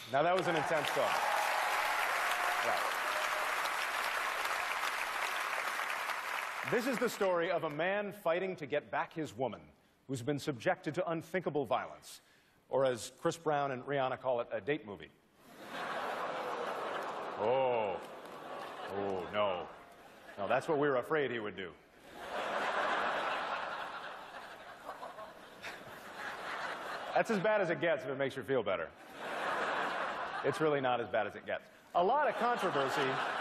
Now, that was an intense song. Right. This is the story of a man fighting to get back his woman who's been subjected to unthinkable violence, or as Chris Brown and Rihanna call it, a date movie. Oh. Oh, no. No, that's what we were afraid he would do. That's as bad as it gets if it makes you feel better. It's really not as bad as it gets. A lot of controversy